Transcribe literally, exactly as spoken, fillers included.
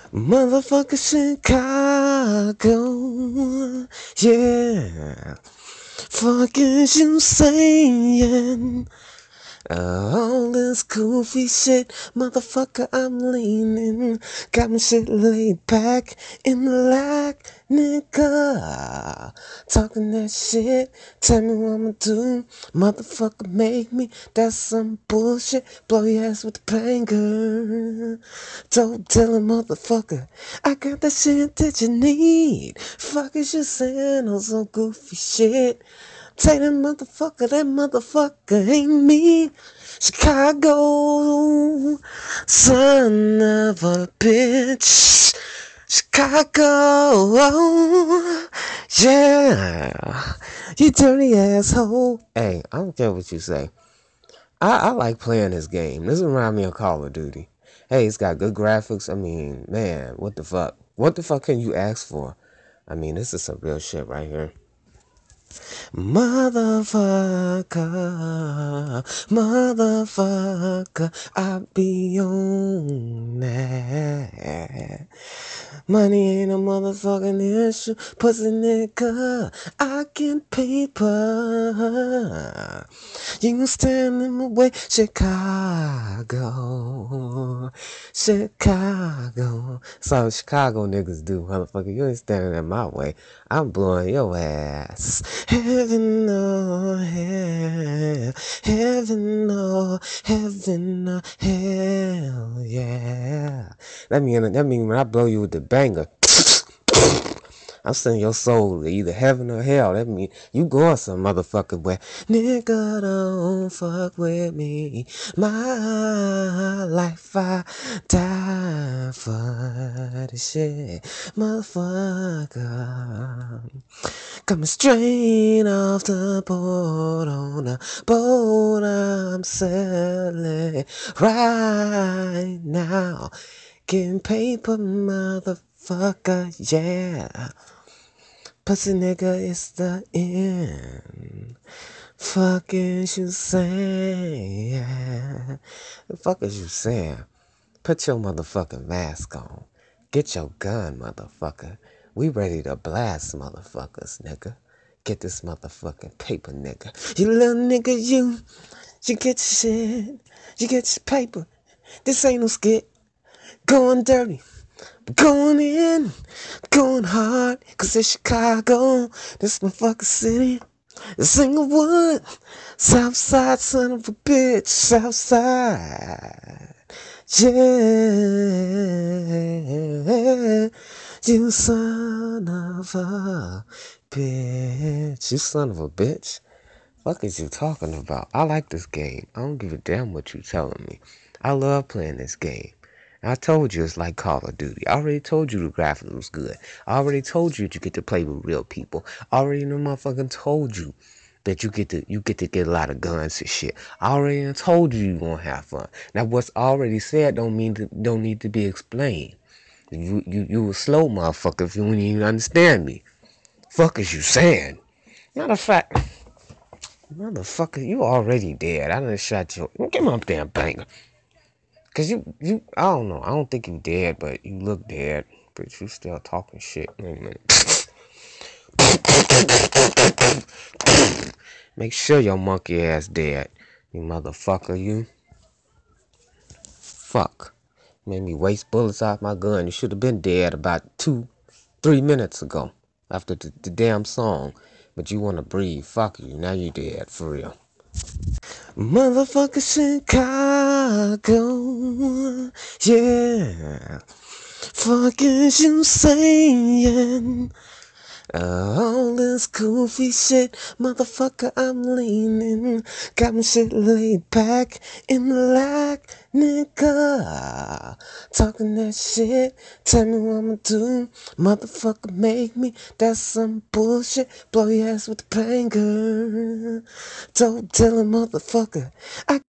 Motherfucker Chicago, yeah. Fuck is you saying? Uh, all this goofy shit, motherfucker, I'm leaning. Got my shit laid back in the lag, nigga. Talking that shit, tell me what I'ma do. Motherfucker, make me, that's some bullshit. Blow your ass with the banger. Don't tell a motherfucker, I got the shit that you need. Fuck is you saying on some goofy shit? Tell that motherfucker, that motherfucker ain't me. Chicago, son of a bitch. Chicago, yeah. You dirty asshole. Hey, I don't care what you say. I, I like playing this game. This reminds me of Call of Duty. Hey, it's got good graphics. I mean, man, what the fuck? What the fuck can you ask for? I mean, this is some real shit right here. Motherfucker, motherfucker, I be on that. Money ain't a motherfucking issue, pussy nigga, I get paper. You can stand in my way, Chicago, Chicago. So Chicago niggas do, motherfucker. You ain't standing in my way. I'm blowing your ass. Heaven or hell, heaven or heaven or hell, yeah. That mean that mean when I blow you with the banger, I'm sending your soul to either heaven or hell. That mean you going some motherfucking way. Nigga, don't fuck with me. My life, I die for the shit. Motherfucker. Coming straight off the boat on a boat I'm sailing right now. Getting paper, motherfucker, yeah. Pussy nigga, it's the end. Fuck is you saying? The fuck is you saying? Put your motherfucking mask on. Get your gun, motherfucker. We ready to blast motherfuckers, nigga. Get this motherfucking paper, nigga. You little nigga, you. You get your shit. You get your paper. This ain't no skit. Going dirty. Going in, going hard, cause it's Chicago, this motherfucking city, it's Inglewood, Southside, son of a bitch, Southside, yeah, you son of a bitch, you son of a bitch, fuck is you talking about? I like this game, I don't give a damn what you telling me, I love playing this game. I told you it's like Call of Duty. I already told you the graphics was good. I already told you that you get to play with real people. I already know motherfucking told you that you get to you get to get a lot of guns and shit. I already told you you gonna have fun. Now what's already said don't mean to, don't need to be explained. You you you a slow motherfucker if you don't even understand me. Fuck is you saying? Matter of fact, motherfucker, you already dead. I done shot you. Give me a damn banger. Cause you, you, I don't know. I don't think you dead, but you look dead. But you still talking shit. Wait a minute. Make sure your monkey ass dead. You motherfucker, you. Fuck. Made me waste bullets out my gun. You should have been dead about two, three minutes ago. After the, the damn song. But you wanna breathe. Fuck you. Now you dead. For real. Motherfucker Chicago. Yeah. Fuck is you saying? Uh, all this goofy shit, motherfucker, I'm leaning. Got my shit laid back in the lag, nigga. Talking that shit, tell me what I'ma do. Motherfucker, make me, that's some bullshit. Blow your ass with the banger. Don't tell a motherfucker, I